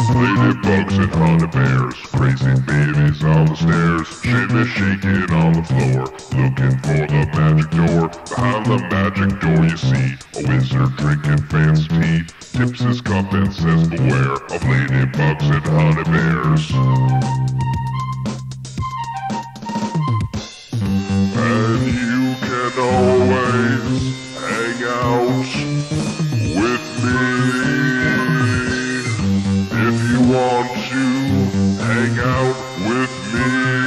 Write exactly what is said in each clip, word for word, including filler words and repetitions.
Ladybugs and honeybears, crazy babies on the stairs, shimmy-shakin on the floor, looking for the magic door. Behind the magic door you see a wizard drinking fancy tea, tips his cup and says beware of ladybugs and honeybears. And you can always hang out with me if you want to hang out with me.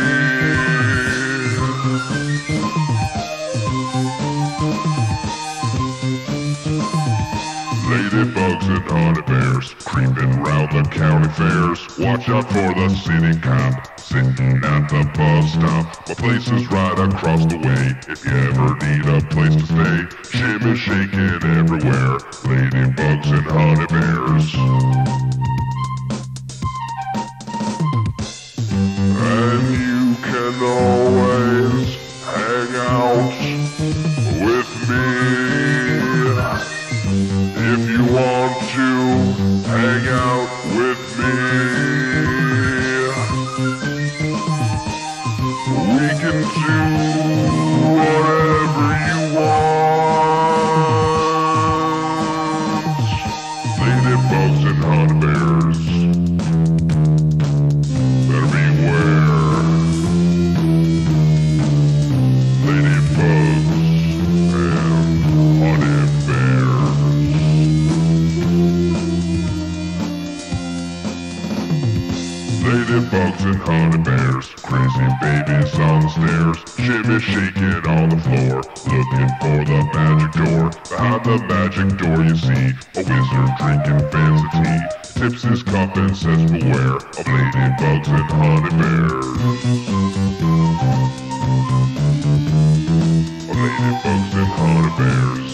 Ladybugs and honeybears creeping round the county fairs. Watch out for the city cop sitting at the bus stop. My place is right across the way if you ever need a place to stay. Shimmy-shakin everywhere, ladybugs and honeybears. And you can always hang out with me if you want to hang out with me. We can do whatever you want. Ladybugs and honeybears, better beware. Ladybugs and honeybears. Ladybugs and honeybears, crazy babies on the stairs, shimmy-shakin on the floor, looking for the magic door. Behind the magic door you see a wizard drinking fancy tea, tips his cup and says beware of ladybugs and honeybears. Of ladybugs and honeybears.